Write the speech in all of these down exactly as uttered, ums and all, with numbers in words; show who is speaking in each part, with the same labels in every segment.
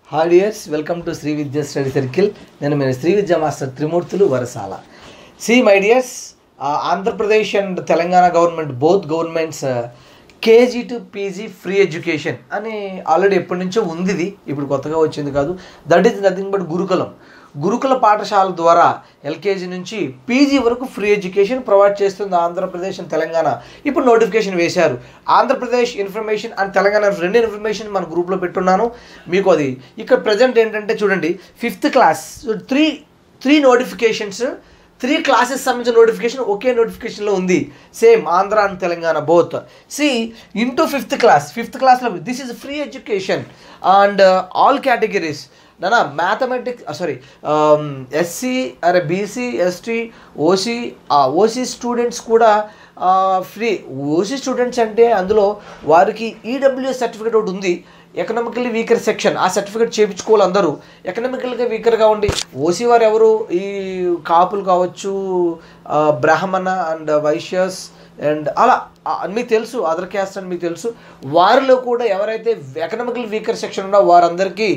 Speaker 1: Hi dears, welcome to Srividya Study Circle. నేను మీ Srividya master Trimurthulu Varasala. See my dears, uh, Andhra Pradesh and Telangana government, both governments uh, K G to P G free education అని already ఎప్పటి నుంచో ఉంది, ఇది ఇప్పుడు కొత్తగా వచ్చింది కాదు. దట్ ఈస్ నథింగ్ బట్ గురుకులం. గురుకుల పాఠశాల ద్వారా ఎల్కేజీ నుంచి పీజీ వరకు ఫ్రీ ఎడ్యుకేషన్ ప్రొవైడ్ చేస్తుంది ఆంధ్రప్రదేశ్ అండ్ తెలంగాణ. ఇప్పుడు నోటిఫికేషన్ వేశారు. ఆంధ్రప్రదేశ్ ఇన్ఫర్మేషన్ అండ్ తెలంగాణ రెండు ఇన్ఫర్మేషన్ మన గ్రూప్లో పెట్టున్నాను మీకు. అది ఇక్కడ ప్రజెంట్ ఏంటంటే చూడండి, fifth class three three notifications three classes సంబంధించిన నోటిఫికేషన్ ఒకే నోటిఫికేషన్లో ఉంది. Same Andhra and Telangana both. See into fifth class fifth క్లాస్లో this is free education and all categories. నానా మ్యాథమెటిక్స్ సారీ ఎస్సీ అరే BC ST OC OC students కూడా free. OC students అంటే అందులో వారికి ఈడబ్ల్యూఎస్ సర్టిఫికేట్ ఒకటి ఉంది, ఎకనామికల్లీ వీకర్ సెక్షన్. ఆ సర్టిఫికేట్ చేయించుకోవాలి అందరూ. ఎకనామికల్గా వీకర్గా ఉండి ఓసీ వారు ఎవరు, ఈ కాపులు కావచ్చు, బ్రాహ్మణ అండ్ వైశ్యస్ అండ్ అలా మీకు తెలుసు, అదర్ క్యాస్ట్ అని మీకు తెలుసు. వారిలో కూడా ఎవరైతే ఎకనామికల్ వీకర్ సెక్షన్ ఉన్నో వారందరికీ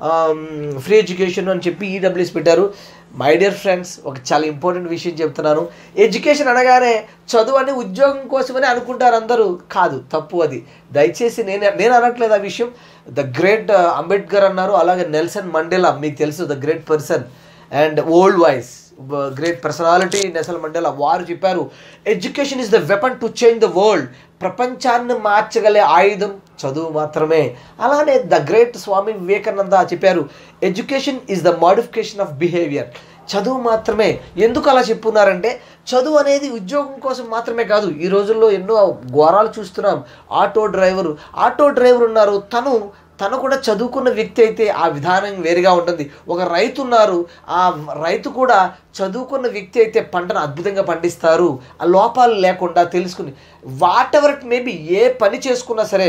Speaker 1: ఫ్రీ ఎడ్యుకేషన్ అని చెప్పి ఈడబ్ల్యూఎస్ పెట్టారు. మై డియర్ ఫ్రెండ్స్, ఒక చాలా ఇంపార్టెంట్ విషయం చెప్తున్నాను. ఎడ్యుకేషన్ అనగానే చదువు అని ఉద్యోగం కోసమని అనుకుంటారు అందరూ. కాదు, తప్పు అది. దయచేసి నేను నేను అనట్లేదు ఆ విషయం. ద గ్రేట్ అంబేద్కర్ అన్నారు, అలాగే నెల్సన్ మండేలా మీకు తెలుసు, the great person and old voice great personality Nelson Mandela. వారు చెప్పారు, education is the weapon to change the world. ప్రపంచాన్ని మార్చగలే ఆయుధం చదువు మాత్రమే. అలానే ద గ్రేట్ స్వామి వివేకానంద చెప్పారు, education is the modification of behaviour. చదువు మాత్రమే. ఎందుకు అలా చెప్పున్నారంటే, చదువు అనేది ఉద్యోగం కోసం మాత్రమే కాదు. ఈ రోజుల్లో ఎన్నో ఘోరాలు చూస్తున్నాం. ఆటో డ్రైవరు ఆటో డ్రైవర్ ఉన్నారు, తను తను కూడా చదువుకున్న వ్యక్తి అయితే ఆ విధానం వేరుగా ఉంటుంది. ఒక రైతు ఉన్నారు, ఆ రైతు కూడా చదువుకున్న వ్యక్తి అయితే పంటను అద్భుతంగా పండిస్తారు. ఆ లోపాలు లేకుండా తెలుసుకుని వాట్ ఎవర్ ఇట్ మేబీ ఏ పని చేసుకున్నా సరే,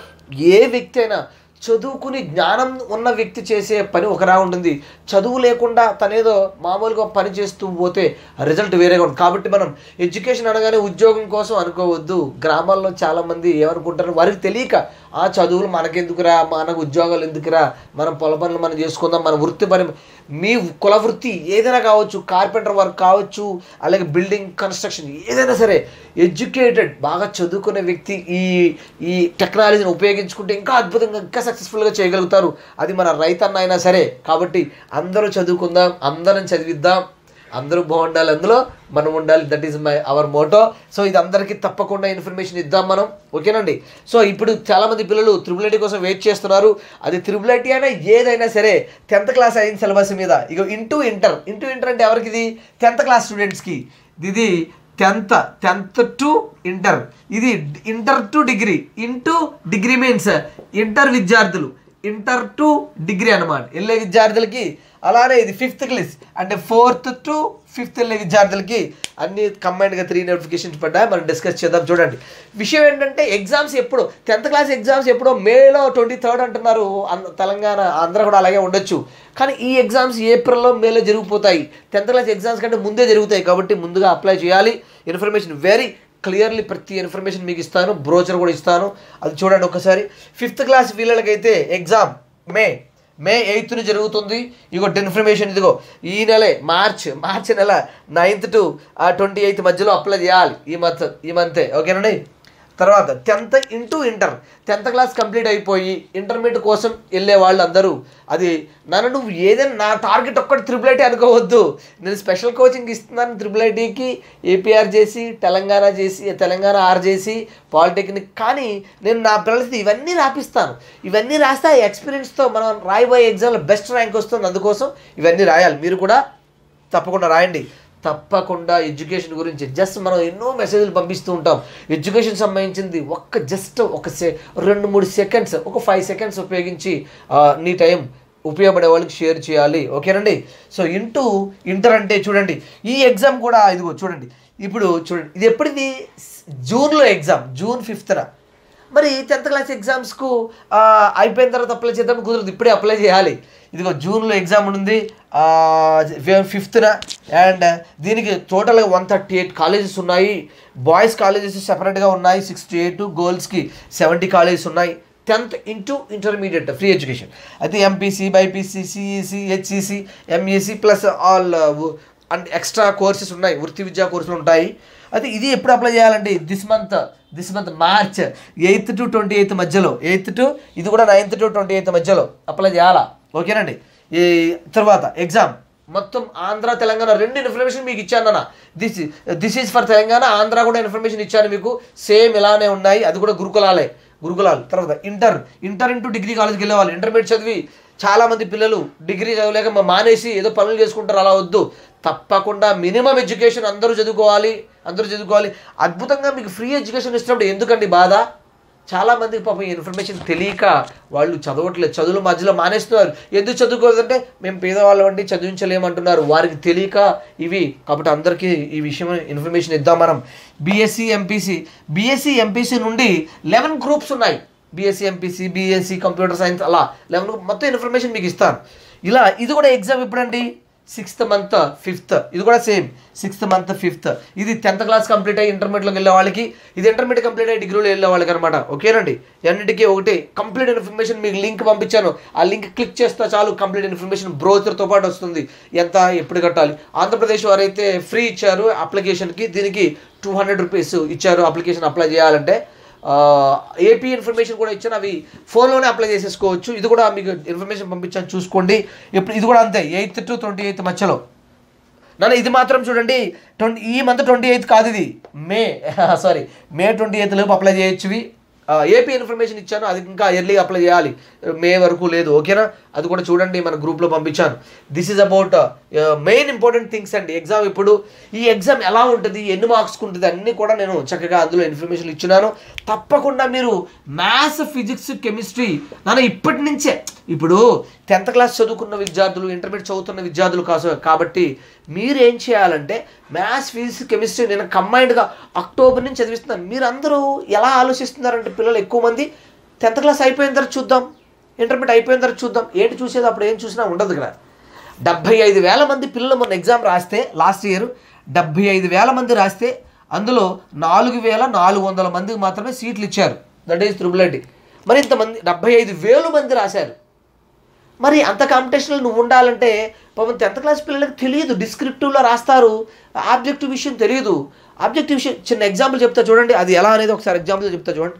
Speaker 1: ఏ వ్యక్తి అయినా చదువుకుని జ్ఞానం ఉన్న వ్యక్తి చేసే పని ఒకలా ఉంటుంది. చదువు లేకుండా తనేదో మామూలుగా పని చేస్తూ పోతే రిజల్ట్ వేరేగా ఉంటుంది. కాబట్టి మనం ఎడ్యుకేషన్ అనగానే ఉద్యోగం కోసం అనుకోవద్దు. గ్రామాల్లో చాలామంది ఏమనుకుంటారు, వారికి తెలియక ఆ చదువులు మనకెందుకురా, మనకు ఉద్యోగాలు ఎందుకురా, మనం పొల పనులు మనం చేసుకుందాం, మన వృత్తి పని, మీ కుల వృత్తి ఏదైనా కావచ్చు, కార్పెంటర్ వర్క్ కావచ్చు, అలాగే బిల్డింగ్ కన్స్ట్రక్షన్ ఏదైనా సరే, ఎడ్యుకేటెడ్ బాగా చదువుకునే వ్యక్తి ఈ ఈ టెక్నాలజీని ఉపయోగించుకుంటే ఇంకా అద్భుతంగా ఇంకా సక్సెస్ఫుల్గా చేయగలుగుతారు. అది మన రైతన్న అయినా సరే. కాబట్టి అందరూ చదువుకుందాం, అందరం చదివిద్దాం, అందరూ బాగుండాలి, అందులో మనం ఉండాలి. That is my our motto. So ఇది అందరికీ తప్పకుండా ఇన్ఫర్మేషన్ ఇద్దాం మనం, ఓకేనండి. సో ఇప్పుడు చాలామంది పిల్లలు త్రిబుల్ ఐటీ కోసం వెయిట్ చేస్తున్నారు. అది త్రిబుల్ ఐటీ అయినా ఏదైనా సరే టెన్త్ క్లాస్ అయిన సిలబస్ మీద. ఇక ఇంటూ ఇంటర్ ఇంటూ ఇంటర్ అంటే ఎవరికి? ఇది టెన్త్ క్లాస్ స్టూడెంట్స్కి. ఇది టెన్త్ టెన్త్ టు ఇంటర్, ఇది inter to degree. Into degree means inter విద్యార్థులు, ఇంటర్ టు డిగ్రీ అనమాట వెళ్ళే విద్యార్థులకి. అలానే ఇది ఫిఫ్త్ క్లాస్ అంటే ఫోర్త్ టు ఫిఫ్త్ వెళ్ళే విద్యార్థులకి అన్ని కంబైన్డ్గా త్రీ నోటిఫికేషన్స్ పడ్డాయి. మనం డిస్కస్ చేద్దాం. చూడండి, విషయం ఏంటంటే ఎగ్జామ్స్ ఎప్పుడు టెన్త్ క్లాస్ ఎగ్జామ్స్ ఎప్పుడో మేలో ట్వంటీ థర్డ్ అంటున్నారు. తెలంగాణ ఆంధ్ర కూడా అలాగే ఉండొచ్చు, కానీ ఈ ఎగ్జామ్స్ ఏప్రిల్లో మేలో జరిగిపోతాయి. టెన్త్ క్లాస్ ఎగ్జామ్స్ కంటే ముందే జరుగుతాయి. కాబట్టి ముందుగా అప్లై చేయాలి. ఇన్ఫర్మేషన్ వెరీ క్లియర్లీ ప్రతి ఇన్ఫర్మేషన్ మీకు ఇస్తాను, బ్రోచర్ కూడా ఇస్తాను. అది చూడండి ఒకసారి. ఫిఫ్త్ క్లాస్ పిల్లలకైతే ఎగ్జామ్ మే మే ఎయిత్ని జరుగుతుంది. ఇగో ఇన్ఫర్మేషన్ ఇదిగో, ఈ నెలే మార్చ్ మార్చ్ నెల నైన్త్ టు ట్వంటీ ఎయిత్ మధ్యలో అప్లై చేయాలి ఈ మంత్ ఈ మంతే ఓకేనండి. తర్వాత tenth into inter, tenth class complete అయిపోయి ఇంటర్మీడియట్ కోసం వెళ్ళే వాళ్ళు అందరూ, అది నన్ను నువ్వు ఏదైనా నా టార్గెట్ ఒక్కటి త్రిబుల్ ఐటీ అనుకోవద్దు. నేను స్పెషల్ కోచింగ్ ఇస్తున్నాను త్రిబుల్ ఐటీకి, ఏపీఆర్జేసి, తెలంగాణ చేసి తెలంగాణ ఆర్జేసి, పాలిటెక్నిక్. కానీ నేను నా పిల్లలకి ఇవన్నీ రాపిస్తాను. ఇవన్నీ రాస్తే ఆ ఎక్స్పీరియన్స్తో మనం రాయబోయే ఎగ్జామ్లో బెస్ట్ ర్యాంక్ వస్తుంది. అందుకోసం ఇవన్నీ రాయాలి. మీరు కూడా తప్పకుండా రాయండి. తప్పకుండా ఎడ్యుకేషన్ గురించి జస్ట్ మనం ఎన్నో మెసేజ్లు పంపిస్తూ ఉంటాం. ఎడ్యుకేషన్ సంబంధించింది ఒక్క జస్ట్ ఒక సె రెండు మూడు సెకండ్స్ ఒక ఫైవ్ సెకండ్స్ ఉపయోగించి నీ టైం ఉపయోగపడే వాళ్ళకి షేర్ చేయాలి, ఓకేనండి. సో ఇంటూ ఇంటర్ అంటే చూడండి, ఈ ఎగ్జామ్ కూడా ఇదిగో చూడండి. ఇప్పుడు చూడండి, ఇది ఎప్పటిది? జూన్లో ఎగ్జామ్, జూన్ ఫిఫ్త్న. మరి టెన్త్ క్లాస్ ఎగ్జామ్స్కు అయిపోయిన తర్వాత అప్లై చేద్దాం కుదరదు, ఇప్పుడే అప్లై చేయాలి. ఇదిగో జూన్లో ఎగ్జామ్ ఉంది ఫిఫ్త్న. అండ్ దీనికి టోటల్గా వన్ థర్టీ ఎయిట్ కాలేజెస్ ఉన్నాయి. బాయ్స్ కాలేజెస్ సెపరేట్గా ఉన్నాయి సిక్స్టీ ఎయిట్, గర్ల్స్కి సెవెంటీ కాలేజెస్ ఉన్నాయి. Tenth into intermediate free education. అయితే MPC, BiPC, CEC, HEC, MEC plus all and extra courses ఉన్నాయి, వృత్తి విద్యా కోర్సులు ఉంటాయి. అయితే ఇది ఎప్పుడు అప్లై చేయాలండి? This month this month March eighth to twenty eighth మధ్యలో, ఎయిత్ టు ఇది కూడా నైన్త్ టు ట్వంటీ ఎయిత్ మధ్యలో అప్లై చేయాలా? ఓకేనండి. ఈ తర్వాత ఎగ్జామ్ మొత్తం ఆంధ్ర తెలంగాణ రెండు ఇన్ఫర్మేషన్ మీకు ఇచ్చాను అన్న. This this is for Telangana, Andhra కూడా ఇన్ఫర్మేషన్ ఇచ్చాను మీకు, సేమ్ ఇలానే ఉన్నాయి. అది కూడా గురుకులాలే, గురుకులాలు. తర్వాత ఇంటర్ ఇంటర్ ఇంటూ డిగ్రీ కాలేజ్కి వెళ్ళేవాళ్ళు, ఇంటర్మీడియట్ చదివి చాలామంది పిల్లలు డిగ్రీ చదవలేక మానేసి ఏదో పనులు చేసుకుంటారు, అలా వద్దు. తప్పకుండా మినిమం ఎడ్యుకేషన్ అందరూ చదువుకోవాలి, అందరూ చదువుకోవాలి. అద్భుతంగా మీకు ఫ్రీ ఎడ్యుకేషన్ ఇస్తున్నప్పుడు ఎందుకండి బాధ? చాలామందికి పాపం ఈ ఇన్ఫర్మేషన్ తెలియక వాళ్ళు చదవట్లేదు, చదువుల మధ్యలో మానేస్తున్నారు. ఎందుకు చదువుకోలేదంటే మేము పేదవాళ్ళం అండి చదివించలేమంటున్నారు, వారికి తెలియక ఇవి. కాబట్టి అందరికీ ఈ విషయం ఇన్ఫర్మేషన్ ఇద్దాం మనం. బీఎస్సీ ఎంపీసీ బీఎస్సీ ఎంపీసీ నుండి లెవెన్ గ్రూప్స్ ఉన్నాయి. BSc MPC, BSc computer science, అలా లెవెన్ మొత్తం ఇన్ఫర్మేషన్ మీకు ఇస్తాను. ఇలా ఇది కూడా ఎగ్జామ్ ఎప్పుడండి? Sixth month fifth. ఇది కూడా సేమ్ సిక్స్త్ మంత్ ఫిఫ్త్. ఇది టెన్త్ క్లాస్ కంప్లీట్ అయ్యి ఇంటర్మీడియట్లోకి వెళ్ళే వాళ్ళకి, ఇది ఇంటర్మీడియట్ కంప్లీట్ అయ్యి డిగ్రీలో వెళ్ళే వాళ్ళకి అనమాట. ఓకేనండి. అన్నిటికీ ఒకటి కంప్లీట్ ఇన్ఫర్మేషన్ మీకు లింక్ పంపించాను, ఆ లింక్ క్లిక్ చేస్తే చాలు కంప్లీట్ ఇన్ఫర్మేషన్ బ్రోచర్తో పాటు వస్తుంది. ఎంత ఎప్పుడు కట్టాలి? ఆంధ్రప్రదేశ్ వారైతే ఫ్రీ ఇచ్చారు అప్లికేషన్కి, దీనికి టూ హండ్రెడ్ రూపీస్ ఇచ్చారు అప్లికేషన్ అప్లై చేయాలంటే. ఏపీ ఇన్ఫర్మేషన్ కూడా ఇచ్చాను, అవి ఫోన్లోనే అప్లై చేసేసుకోవచ్చు. ఇది కూడా మీకు ఇన్ఫర్మేషన్ పంపించాను, చూసుకోండి. ఇప్పుడు ఇది కూడా అంతే, ఎయిత్ టు ట్వంటీ ఎయిత్ మధ్యలో. నన్ను ఇది మాత్రం చూడండి, ట్వంటీ ఈ మంత్ ట్వంటీ ఎయిత్ కాదు, ఇది May sorry May twenty eighth లోపు అప్లై చేయొచ్చు. ఏపీ ఇన్ఫర్మేషన్ ఇచ్చాను, అది ఇంకా ఎర్లీగా అప్లై చేయాలి, మే వరకు లేదు. ఓకేనా? అది కూడా చూడండి, మన గ్రూప్లో పంపించాను. This is about main important things అండి. ఎగ్జామ్ ఇప్పుడు ఈ ఎగ్జామ్ ఎలా ఉంటుంది, ఎన్ని మార్క్స్కి ఉంటుంది అన్నీ కూడా నేను చక్కగా అందులో ఇన్ఫర్మేషన్ ఇచ్చినాను. తప్పకుండా మీరు మ్యాథ్స్, ఫిజిక్స్, కెమిస్ట్రీ నాన్న ఇప్పటి నుంచే, ఇప్పుడు టెన్త్ క్లాస్ చదువుకున్న విద్యార్థులు, ఇంటర్మీడియట్ చదువుతున్న విద్యార్థులు కాదు కాబట్టి మీరు ఏం చేయాలంటే మ్యాథ్స్, ఫిజిక్స్, కెమిస్ట్రీ నేను కంబైన్డ్గా అక్టోబర్ నుంచి చదివిస్తున్నాను. మీరందరూ ఎలా ఆలోచిస్తున్నారంటే పిల్లలు ఎక్కువ మంది టెన్త్ క్లాస్ అయిపోయిన తర్వాత చూద్దాం, ఇంటర్మీడియట్ అయిపోయిన తర్వాత చూద్దాం. ఏంటి చూసేది? అప్పుడు ఏం చూసినా ఉండదు కదా. డెబ్భై ఐదు వేల మంది పిల్లలు మొన్న ఎగ్జామ్ రాస్తే, లాస్ట్ ఇయర్ డెబ్భై ఐదు వేల మంది రాస్తే అందులో నాలుగు వేల నాలుగు వందల మందికి మాత్రమే సీట్లు ఇచ్చారు. That is triple IT. మరి ఇంతమంది డెబ్భై ఐదు వేలు మంది రాశారు. మరి అంత కాంపిటీషన్లో నువ్వు ఉండాలంటే పాపం టెన్త్ క్లాస్ పిల్లలకి తెలియదు, డిస్క్రిప్టివ్లో రాస్తారు, ఆబ్జెక్టివ్ విషయం తెలియదు. ఆబ్జెక్టివ్ విషయం చిన్న ఎగ్జాంపుల్ చెప్తా చూడండి, అది ఎలా అనేది ఒకసారి ఎగ్జాంపుల్ చెప్తా చూడండి.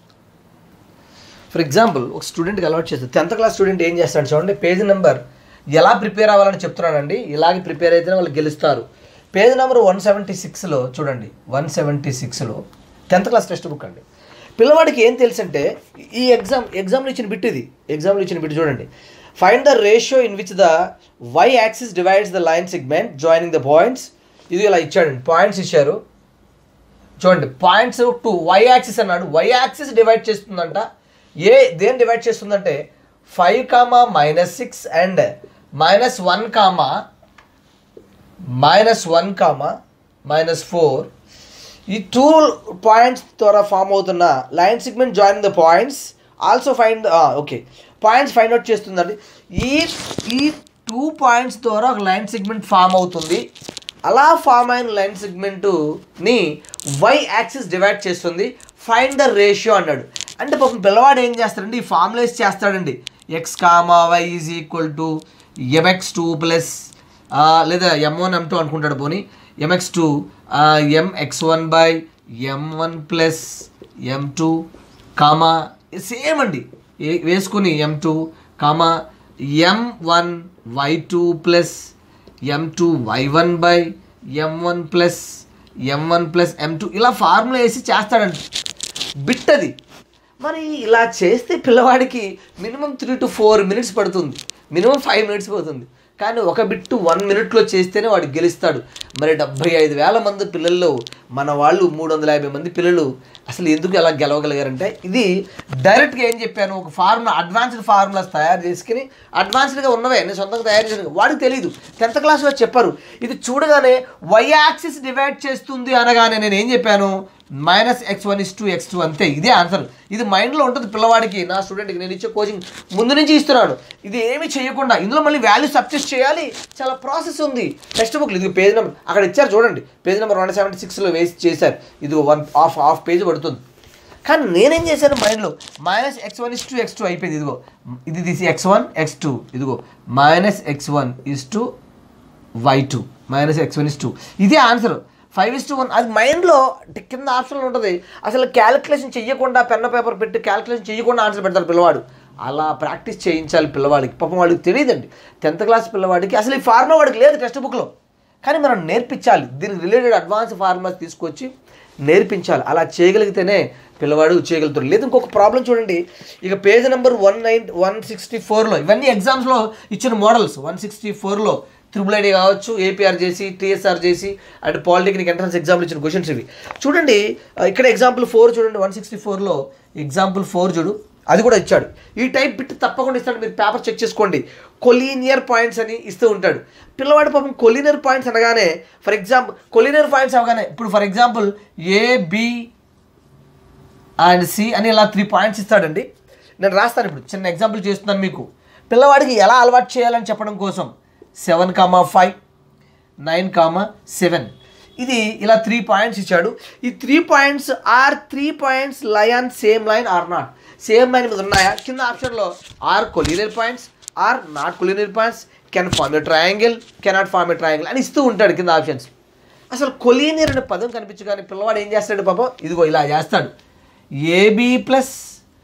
Speaker 1: ఫర్ ఎగ్జాంపుల్ ఒక స్టూడెంట్కి అలవాటు చేస్తారు, టెన్త్ క్లాస్ స్టూడెంట్ ఏం చేస్తాడు చూడండి, పేజ్ నెంబర్ ఎలా ప్రిపేర్ అవ్వాలని చెప్తున్నానండి. ఇలాగే ప్రిపేర్ అయితేనే వాళ్ళు గెలుస్తారు. పేజ్ నెంబర్ వన్ సెవెంటీ సిక్స్లో చూడండి, వన్ సెవెంటీ సిక్స్లో టెన్త్ క్లాస్ టెక్స్ట్ బుక్ అండి. పిల్లవాడికి ఏం తెలుసు అంటే ఈ ఎగ్జామ్ ఎగ్జామ్లో ఇచ్చిన బిట్, ఇది ఎగ్జామ్లో ఇచ్చిన బిట్ చూడండి. Find the ratio in which the Y axis divides the line segment joining the points. ఇది ఇలా ఇచ్చాడండి, పాయింట్స్ ఇచ్చారు చూడండి. పాయింట్స్ టు వై యాక్సిస్ అన్నాడు, వై యాక్సిస్ డివైడ్ చేస్తుందంట. ఏ దేని డివైడ్ చేస్తుందంటే five comma minus six and minus one comma minus one comma minus four, ఈ టూ పాయింట్స్ ద్వారా ఫామ్ అవుతున్న line segment join the points also find okay points find out చేస్తుందండి. ఈ ఈ టూ పాయింట్స్ ద్వారా ఒక లైన్ సెగ్మెంట్ ఫామ్ అవుతుంది. అలా ఫామ్ అయిన లైన్ సెగ్మెంటుని వై యాక్సిస్ డివైడ్ చేస్తుంది. ఫైండ్ ద రేషియో అన్నాడు. అంటే పాపం పిల్లవాడు ఏం చేస్తాడండి, ఈ ఫార్ములేస్ చేస్తాడండి. X comma Y is equal to M X two plus లేదా ఎం వన్ ఎం టూ అనుకుంటాడు. పోనీ M X two M X one by M one plus M two comma same అండి వేసుకుని M two comma M one Y two plus M two Y one by M one plus M one plus M two ఇలా formula వేసి చేస్తాడండి. Bit అది. మరి ఇలా చేస్తే పిల్లవాడికి minimum three to four minutes పడుతుంది, మినిమం ఫైవ్ మినిట్స్ పోతుంది. కానీ ఒక బిట్టు వన్ మినిట్లో చేస్తేనే వాడు గెలుస్తాడు. మరి డెబ్భై ఐదు వేల మంది పిల్లల్లో మన వాళ్ళు మూడు వందల యాభై మంది పిల్లలు అసలు ఎందుకు ఎలా గెలవగలిగారంటే ఇది డైరెక్ట్గా ఏం చెప్పాను, ఒక ఫార్ములా అడ్వాన్స్డ్ ఫార్ములాస్ తయారు చేసుకుని అడ్వాన్స్డ్గా ఉన్నవే నేను సొంతంగా తయారు చేసిన వాడికి తెలియదు. టెన్త్ క్లాస్లో చెప్పారు. ఇది చూడగానే వై యాక్సిస్ డివైడ్ చేస్తుంది అనగానే నేను ఏం చెప్పాను, minus X one is two X two అంతే. ఇదే ఆన్సర్. ఇది మైండ్లో ఉంటుంది పిల్లవాడికి. నా స్టూడెంట్కి నేను ఇచ్చే కోచింగ్ ముందు నుంచి ఇస్తున్నాను. ఇది ఏమీ చేయకుండా ఇందులో మళ్ళీ వాల్యూ సబ్స్టిట్యూట్ చేయాలి, చాలా ప్రాసెస్ ఉంది. టెక్స్ట్ బుక్లు ఇది పేజ్ నెంబర్ అక్కడ ఇచ్చారు చూడండి, పేజ్ నెంబర్ వన్ సెవెంటీ సిక్స్లో వేసి చేశారు. ఇది వన్ హాఫ్ హాఫ్ పేజ్ పడుతుంది. కానీ నేనేం చేశాను మైండ్లో minus X one is two X two అయిపోయింది. ఇదిగో ఇది తీసి ఎక్స్ వన్ ఎక్స్ టూ ఇదిగో minus X one is two Y two minus X one is two ఇదే answer. Five is two one అది మైండ్లో కింద ఆప్షన్లో ఉంటుంది. అసలు క్యాలిక్యులేషన్ చెయ్యకుండా పెన్న పేపర్ పెట్టి క్యాలిక్యులేషన్ చేయకుండా ఆన్సర్ పెడతారు పిల్లవాడు. అలా ప్రాక్టీస్ చేయించాలి పిల్లవాడికి. పాపం వాడికి తెలియదండి, టెన్త్ క్లాస్ పిల్లవాడికి అసలు ఈ ఫార్ములా వాడికి లేదు టెక్స్ట్ బుక్లో, కానీ మనం నేర్పించాలి. దీనికి రిలేటెడ్ అడ్వాన్స్ ఫార్ములాస్ తీసుకొచ్చి నేర్పించాలి. అలా చేయగలిగితేనే పిల్లవాడు చేయగలుగుతాడు. లేదు ఇంకొక ప్రాబ్లం చూడండి, ఇక page number one nine one sixty ఫోర్లో ఇవన్నీ ఎగ్జామ్స్లో ఇచ్చిన మోడల్స్. వన్ సిక్స్టీ ఫోర్లో త్రిబుల్ ఐడి కావచ్చు, APRJC, TSRJC and polytechnic entrance ఎగ్జామ్లు ఇచ్చిన క్వశ్చన్స్ ఇవి చూడండి. ఇక్కడ ఎగ్జాంపుల్ ఫోర్ చూడండి, వన్ సిక్స్టీ ఫోర్లో ఎగ్జాంపుల్ ఫోర్ చూడు, అది కూడా ఇచ్చాడు. ఈ టైప్ బిట్ తప్పకుండా ఇస్తాడు, మీరు పేపర్ చెక్ చేసుకోండి. కొలీనియర్ పాయింట్స్ అని ఇస్తూ ఉంటాడు. పిల్లవాడు పాపం కొలీనియర్ పాయింట్స్ అనగానే ఫర్ ఎగ్జాంపుల్ కొలీనియర్ పాయింట్స్ అవగానే ఇప్పుడు for example A B and C అని ఇలా త్రీ పాయింట్స్ ఇస్తాడండి. నేను రాస్తాను ఇప్పుడు, చిన్న ఎగ్జాంపుల్ చేస్తున్నాను మీకు. పిల్లవాడికి ఎలా అలవాటు చేయాలని చెప్పడం కోసం seven comma five nine comma seven ఇది ఇలా త్రీ పాయింట్స్ ఇచ్చాడు. ఈ three points are three points lie on same line or not. Same line మీద ఉన్నాయా? కింద ఆప్షన్లో are collinear points or not collinear points, can form a triangle, cannot form a triangle అని ఇస్తూ ఉంటాడు కింద ఆప్షన్స్. అసలు కొలీనియర్ అనే పదం కనిపించగానే పిల్లవాడు ఏం చేస్తాడు పాపం, ఇదిగో ఇలా చేస్తాడు. AB plus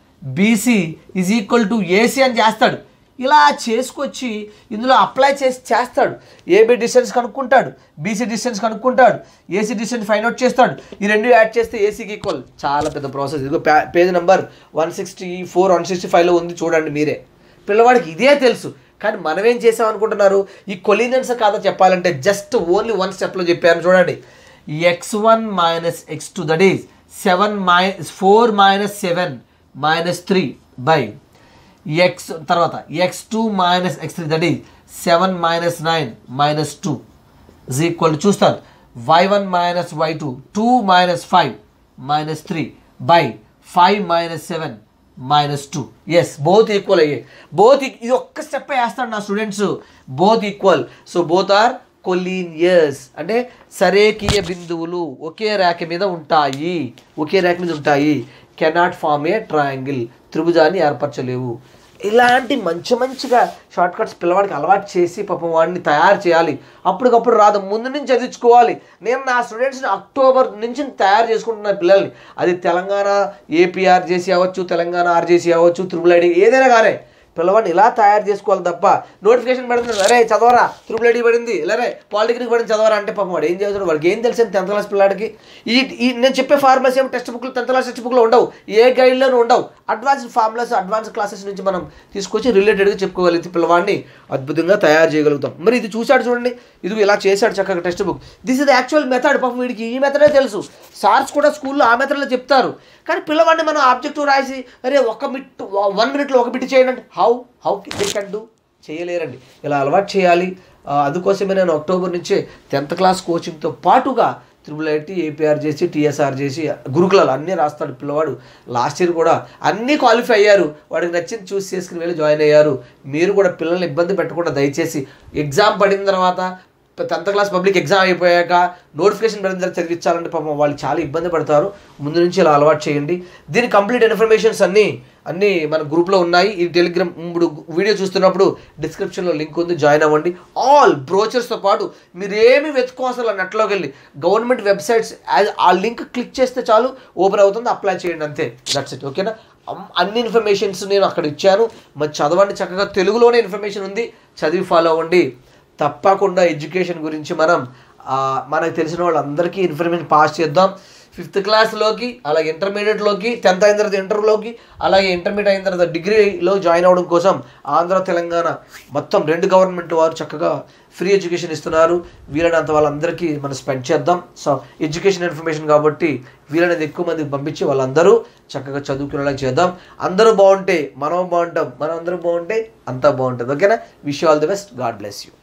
Speaker 1: BC is equal to AC అని చేస్తాడు. ఇలా చేసుకొచ్చి ఇందులో అప్లై చేసి చేస్తాడు. ఏబీ డిస్టెన్స్ కనుక్కుంటాడు, బీసీ డిస్టెన్స్ కనుక్కుంటాడు, ఏసీ డిస్టెన్స్ ఫైండ్ అవుట్ చేస్తాడు. ఈ రెండు యాడ్ చేస్తే ఏసీకి ఈక్వల్. చాలా పెద్ద ప్రాసెస్. ఇదిగో page number one sixty four one sixty ఫైవ్లో ఉంది చూడండి మీరే. పిల్లవాడికి ఇదే తెలుసు, కానీ మనం ఏం చేసాం అనుకుంటున్నారు, ఈ కొలీనియన్స్ కాదా చెప్పాలంటే జస్ట్ ఓన్లీ వన్ స్టెప్లో చెప్పాను చూడండి. X one minus X two that is seven minus four minus seven minus three by X తర్వాత X two minus X three that is seven minus nine minus two is equal to చూస్తారు Y one minus Y two two minus five minus three by five minus seven minus two. Yes both equal అయ్యాయి. Both ఇది ఒక్క step వేస్తాడు నా students. Both equal, so both are కొలీనియర్స్. అంటే సరేకీయ బిందువులు ఒకే రేఖ మీద ఉంటాయి, ఒకే రేఖ మీద ఉంటాయి. కెనాట్ ఫార్మ్ ఏ ట్రయాంగిల్, త్రిభుజాన్ని ఏర్పరచలేవు. ఇలాంటి మంచి మంచిగా షార్ట్ కట్స్ పిల్లవాడికి అలవాటు చేసి పాపం వాడిని తయారు చేయాలి. అప్పటికప్పుడు రాదు, ముందు నుంచి చదివించుకోవాలి. నేను నా స్టూడెంట్స్ని అక్టోబర్ నుంచి తయారు చేసుకుంటున్న పిల్లల్ని. అది తెలంగాణ ఏపీఆర్జేసీ అవ్వచ్చు, తెలంగాణ ఆర్జేసీ అవ్వచ్చు, త్రిబుల్ ఐడి ఏదైనా కానీ పిల్లవాడిని ఇలా తయారు చేసుకోవాలి తప్ప నోటిఫికేషన్ పడుతుంది, అరే చదవరా త్రిబుల్ ఐడి పడింది, లేరే పాలిటెక్నిక్ పడింది చదవరా అంటే పాపం వాడు ఏం చదువుతాడు? వాడికి ఏం తెలుసు టెన్త్ క్లాస్ పిల్లాడికి? ఈ ఈ నేను చెప్పే ఫార్ములాస్ ఏమో టెక్స్ట్ బుక్లు టెన్త్ క్లాస్ టెక్స్ట్ బుక్లో ఉండవు, ఏ గైడ్లోనూ ఉండవు. అడ్వాన్స్డ్ ఫార్ములాస్ అడ్వాన్స్ క్లాసెస్ నుంచి మనం తీసుకొచ్చి రిలేటెడ్గా చెప్పుకోగలిగితే పిల్లవాడిని అద్భుతంగా తయారు చేయగలుగుతాం. మరి ఇది చూశాడు చూడండి, ఇది ఇలా చేశాడు చక్కగా text book. This is actual method. పాపం వీడికి ఈ మెథడే తెలుసు. సార్స్ కూడా స్కూల్లో ఆ మెథడ్లో చెప్తారు. కానీ పిల్లవాడిని మనం ఆబ్జెక్టివ్ రాసి అరే ఒక మినిట్ వన్ మినిట్లో ఒక బిట్ చేయండి, how how they can do చేయలేరండి. ఇలా అలవాటు చేయాలి. అందుకోసమే నేను అక్టోబర్ నుంచే టెన్త్ క్లాస్ కోచింగ్తో పాటుగా త్రిబుల్ ఐటీ, ఏపీఆర్జేసీ, టీఎస్ఆర్జేసీ, గురుకులాలు అన్నీ రాస్తాడు పిల్లవాడు. లాస్ట్ ఇయర్ కూడా అన్నీ క్వాలిఫై అయ్యారు. వాడికి నచ్చింది చూస్ చేసుకుని వెళ్ళి జాయిన్ అయ్యారు. మీరు కూడా పిల్లల్ని ఇబ్బంది పెట్టకుండా దయచేసి ఎగ్జామ్ పడిన తర్వాత టెన్త్ క్లాస్ పబ్లిక్ ఎగ్జామ్ అయిపోయాక నోటిఫికేషన్ పడిన తర్వాత చదివించాలంటే పాపం వాళ్ళు చాలా ఇబ్బంది పడతారు. ముందు నుంచి ఇలా అలవాటు చేయండి. దీని కంప్లీట్ ఇన్ఫర్మేషన్స్ అన్నీ అన్నీ మన గ్రూప్లో ఉన్నాయి. ఈ టెలిగ్రామ్ ఇప్పుడు వీడియో చూస్తున్నప్పుడు డిస్క్రిప్షన్లో లింక్ ఉంది, జాయిన్ అవ్వండి. ఆల్ బ్రోచర్స్తో పాటు మీరు ఏమి వెతుకోవాల్సిన నెట్లోకి వెళ్ళి గవర్నమెంట్ వెబ్సైట్స్ ఆ లింక్ క్లిక్ చేస్తే చాలు ఓపెన్ అవుతుంది, అప్లై చేయండి, అంతే. That's it. ఓకేనా? అన్ని ఇన్ఫర్మేషన్స్ నేను అక్కడ ఇచ్చాను. మరి చదవండి చక్కగా. తెలుగులోనే ఇన్ఫర్మేషన్ ఉంది, చదివి ఫాలో అవ్వండి. తప్పకుండా ఎడ్యుకేషన్ గురించి మనం మనకు తెలిసిన వాళ్ళందరికీ ఇన్ఫర్మేషన్ పాస్ చేద్దాం. ఫిఫ్త్ క్లాస్లోకి, అలాగే ఇంటర్మీడియట్లోకి, టెన్త్ అయిన తర్వాత ఇంటర్లోకి, అలాగే ఇంటర్మీడియట్ అయిన తర్వాత డిగ్రీలో జాయిన్ అవ్వడం కోసం ఆంధ్ర తెలంగాణ మొత్తం రెండు గవర్నమెంట్ వారు చక్కగా ఫ్రీ ఎడ్యుకేషన్ ఇస్తున్నారు. వీలైనంత వాళ్ళందరికీ మనం స్పెండ్ చేద్దాం. సో ఎడ్యుకేషన్ ఇన్ఫర్మేషన్ కాబట్టి వీలైనంత ఎక్కువ మందికి పంపించి వాళ్ళందరూ చక్కగా చదువుకునేలా చేద్దాం. అందరూ బాగుంటే మనం బాగుంటాం, మనం అందరూ బాగుంటే అంతా బాగుంటుంది. ఓకేనా? Wish you all the best. God bless you.